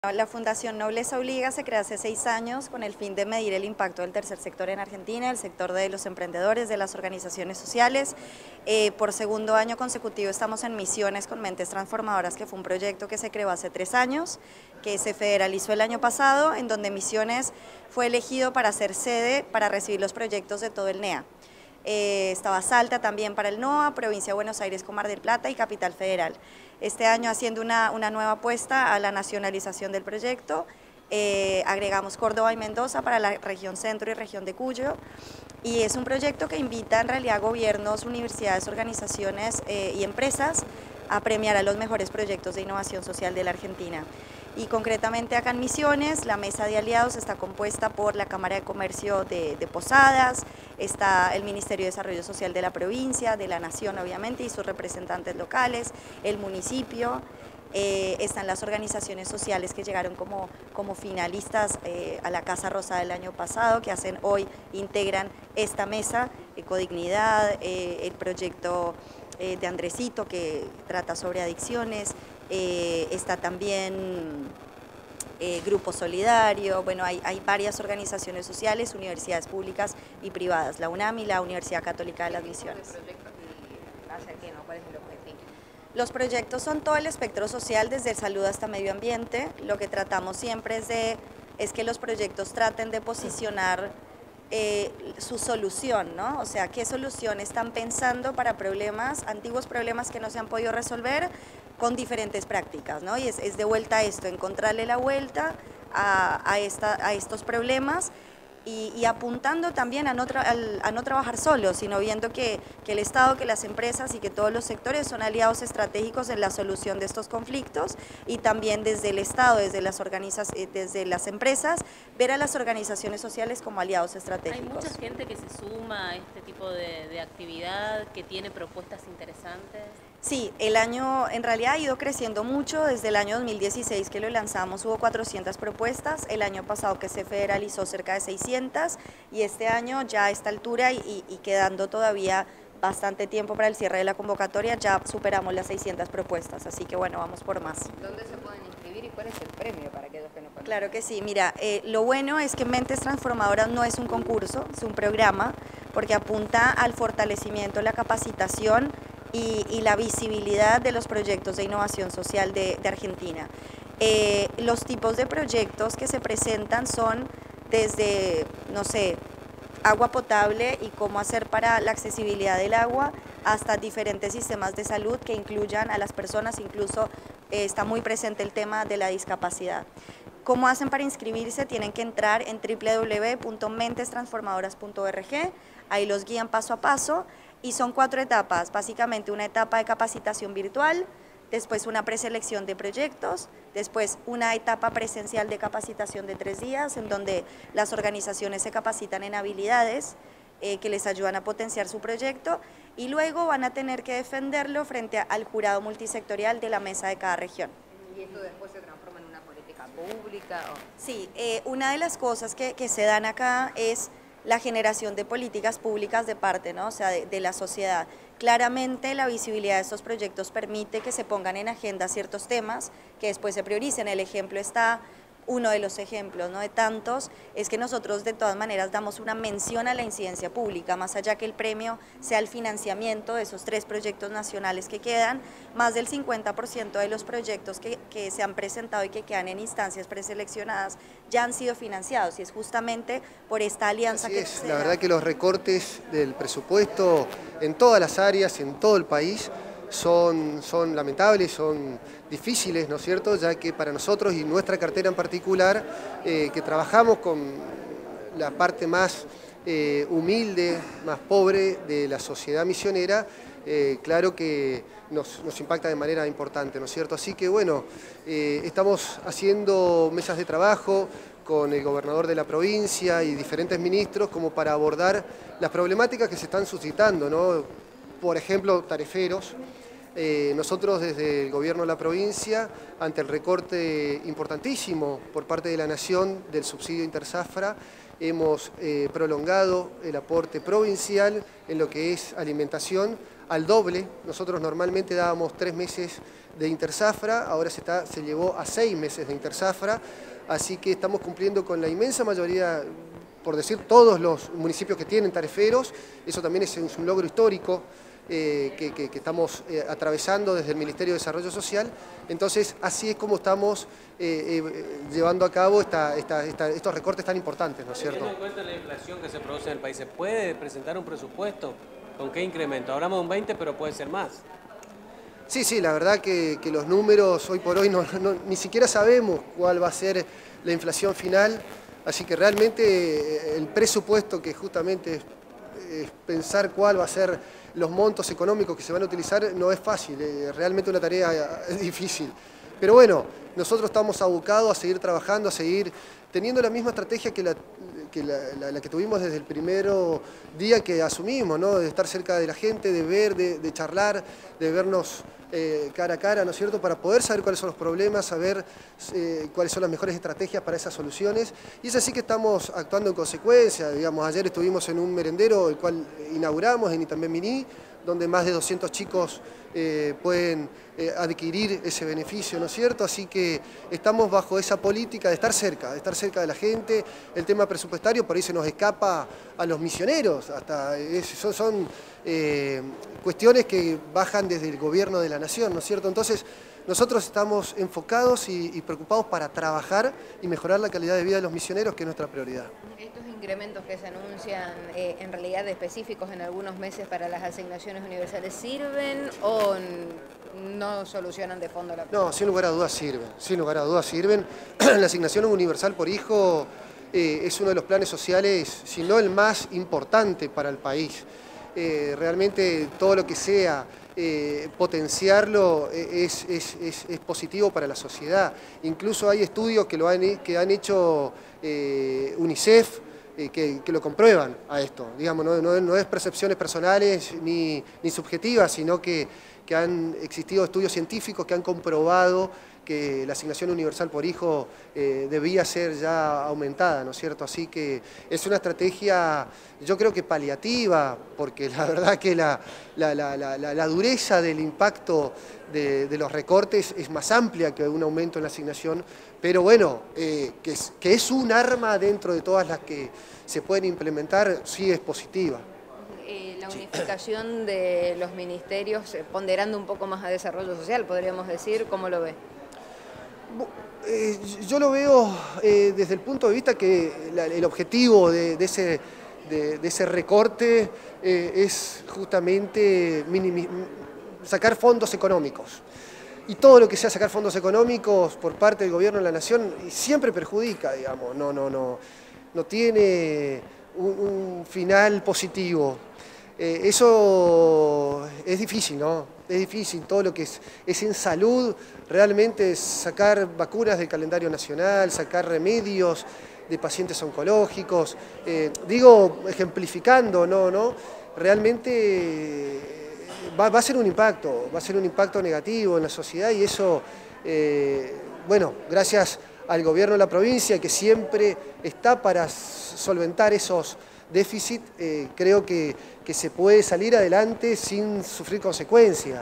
La Fundación Nobleza Obliga se creó hace 6 años con el fin de medir el impacto del tercer sector en Argentina, el sector de los emprendedores, de las organizaciones sociales. Por segundo año consecutivo estamos en Misiones con Mentes Transformadoras, que fue un proyecto que se creó hace 3 años, que se federalizó el año pasado, en donde Misiones fue elegido para ser sede para recibir los proyectos de todo el NEA. Estaba Salta también para el NOA, Provincia de Buenos Aires con Mar del Plata y Capital Federal. Este año, haciendo una nueva apuesta a la nacionalización del proyecto, agregamos Córdoba y Mendoza para la región centro y región de Cuyo, y es un proyecto que invita en realidad a gobiernos, universidades, organizaciones y empresas a premiar a los mejores proyectos de innovación social de la Argentina. Y concretamente acá en Misiones, la mesa de aliados está compuesta por la Cámara de Comercio de Posadas, está el Ministerio de Desarrollo Social de la provincia, de la nación obviamente, y sus representantes locales, el municipio, están las organizaciones sociales que llegaron como finalistas a la Casa Rosada del año pasado, que integran esta mesa, Ecodignidad, el proyecto de Andresito, que trata sobre adicciones, está también Grupo Solidario. Bueno, hay varias organizaciones sociales, universidades públicas y privadas, la UNAM y la Universidad Católica de las Misiones. ¿Cuál es el objetivo? Los proyectos son todo el espectro social, desde salud hasta medio ambiente. Lo que tratamos siempre es que los proyectos traten de posicionar su solución, ¿no? O sea, qué solución están pensando para antiguos problemas que no se han podido resolver con diferentes prácticas, ¿no? Y es de vuelta a esto, encontrarle la vuelta a estos problemas y apuntando también a no trabajar solo, sino viendo que el Estado, que las empresas y que todos los sectores son aliados estratégicos en la solución de estos conflictos, y también desde el Estado, desde las empresas, ver a las organizaciones sociales como aliados estratégicos. Hay mucha gente que se suma a este tipo de actividad, que tiene propuestas interesantes. Sí, el año en realidad ha ido creciendo mucho. Desde el año 2016 que lo lanzamos hubo 400 propuestas, el año pasado que se federalizó cerca de 600, y este año ya a esta altura y quedando todavía bastante tiempo para el cierre de la convocatoria, ya superamos las 600 propuestas, así que bueno, vamos por más. ¿Dónde se pueden inscribir y cuál es el premio para aquellos que no conocen? Claro que sí, mira, lo bueno es que Mentes Transformadoras no es un concurso, es un programa, porque apunta al fortalecimiento, la capacitación y la visibilidad de los proyectos de innovación social de Argentina. Los tipos de proyectos que se presentan son desde, no sé, agua potable y cómo hacer para la accesibilidad del agua, hasta diferentes sistemas de salud que incluyan a las personas, incluso está muy presente el tema de la discapacidad. ¿Cómo hacen para inscribirse? Tienen que entrar en www.mentestransformadoras.org, ahí los guían paso a paso, y son 4 etapas, básicamente una etapa de capacitación virtual, después una preselección de proyectos, después una etapa presencial de capacitación de 3 días, en donde las organizaciones se capacitan en habilidades que les ayudan a potenciar su proyecto, y luego van a tener que defenderlo frente al jurado multisectorial de la mesa de cada región. ¿Y esto después se transforma en una política pública? Sí, una de las cosas que se dan acá es la generación de políticas públicas de parte, ¿no? O sea, de la sociedad. Claramente la visibilidad de estos proyectos permite que se pongan en agenda ciertos temas que después se prioricen. El ejemplo está, uno de los ejemplos, ¿no?, de tantos, es que nosotros de todas maneras damos una mención a la incidencia pública, más allá que el premio sea el financiamiento de esos 3 proyectos nacionales que quedan. Más del 50% de los proyectos que se han presentado y que quedan en instancias preseleccionadas ya han sido financiados, y es justamente por esta alianza que se da. La verdad que los recortes del presupuesto en todas las áreas, en todo el país, son lamentables, son difíciles, ¿no es cierto?, ya que para nosotros y nuestra cartera en particular, que trabajamos con la parte más humilde, más pobre de la sociedad misionera, claro que nos impacta de manera importante, ¿no es cierto? Así que bueno, estamos haciendo mesas de trabajo con el gobernador de la provincia y diferentes ministros como para abordar las problemáticas que se están suscitando, ¿no? Por ejemplo, tariferos. Nosotros desde el gobierno de la provincia, ante el recorte importantísimo por parte de la Nación del subsidio interzafra, hemos prolongado el aporte provincial en lo que es alimentación al doble. Nosotros normalmente dábamos 3 meses de interzafra, ahora se llevó a 6 meses de interzafra, así que estamos cumpliendo con la inmensa mayoría, por decir todos los municipios que tienen tariferos. Eso también es un logro histórico que estamos atravesando desde el Ministerio de Desarrollo Social. Entonces, así es como estamos llevando a cabo estos recortes tan importantes, ¿no es cierto? Teniendo en cuenta la inflación que se produce en el país, ¿se puede presentar un presupuesto? ¿Con qué incremento? Hablamos de un 20, pero puede ser más. Sí, la verdad que los números hoy por hoy ni siquiera sabemos cuál va a ser la inflación final, así que realmente el presupuesto, que justamente es pensar cuál va a ser los montos económicos que se van a utilizar, no es fácil, realmente una tarea difícil. Pero bueno, nosotros estamos abocados a seguir trabajando, a seguir teniendo la misma estrategia que la que tuvimos desde el primer día que asumimos, ¿no? De estar cerca de la gente, de ver, de charlar, de vernos cara a cara, ¿no es cierto?, para poder saber cuáles son los problemas, saber cuáles son las mejores estrategias para esas soluciones. Y es así que estamos actuando en consecuencia. Digamos, ayer estuvimos en un merendero, el cual inauguramos en Itambé-Miní, donde más de 200 chicos pueden adquirir ese beneficio, ¿no es cierto? Así que estamos bajo esa política de estar cerca de la gente. El tema presupuestario por ahí se nos escapa a los misioneros, son cuestiones que bajan desde el gobierno de la nación, ¿no es cierto? Entonces, nosotros estamos enfocados y preocupados para trabajar y mejorar la calidad de vida de los misioneros, que es nuestra prioridad. ¿Estos incrementos que se anuncian en realidad específicos en algunos meses para las asignaciones universales sirven o no solucionan de fondo la No, sin lugar a dudas sirven, La asignación universal por hijo es uno de los planes sociales, si no el más importante para el país. Realmente todo lo que sea potenciarlo es positivo para la sociedad. Incluso hay estudios que han hecho UNICEF que lo comprueban a esto. Digamos, no es percepciones personales ni subjetivas, sino que han existido estudios científicos que han comprobado que la asignación universal por hijo debía ser ya aumentada, ¿no es cierto? Así que es una estrategia, yo creo que paliativa, porque la verdad que la dureza del impacto de los recortes es más amplia que un aumento en la asignación, pero bueno, que es un arma dentro de todas las que se pueden implementar, sí es positiva. La unificación de los ministerios, ponderando un poco más a desarrollo social, podríamos decir, ¿cómo lo ve? Yo lo veo desde el punto de vista que el objetivo de ese recorte es justamente sacar fondos económicos. Y todo lo que sea sacar fondos económicos por parte del gobierno de la nación siempre perjudica, digamos, no tiene un final positivo. Eso es difícil, ¿no? Es difícil, todo lo que es en salud, realmente sacar vacunas del calendario nacional, sacar remedios de pacientes oncológicos, digo, ejemplificando, ¿no? Realmente va a ser un impacto negativo en la sociedad y eso, bueno, gracias al gobierno de la provincia que siempre está para solventar esos déficit, creo que se puede salir adelante sin sufrir consecuencias.